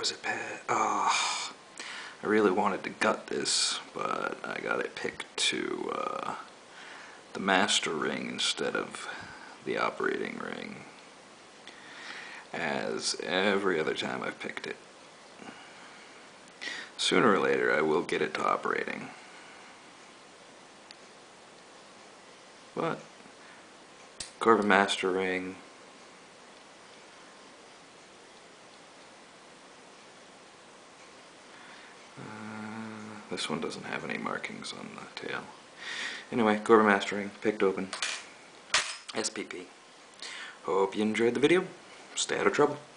was it, oh, I really wanted to gut this, but I got it picked to the Master Ring instead of the operating ring, as every other time I've picked it. Sooner or later I will get it to operating. But Corbin Master Ring, this one doesn't have any markings on the tail. Anyway, Corbin Master Ring, picked open, SPP. Hope you enjoyed the video. Stay out of trouble.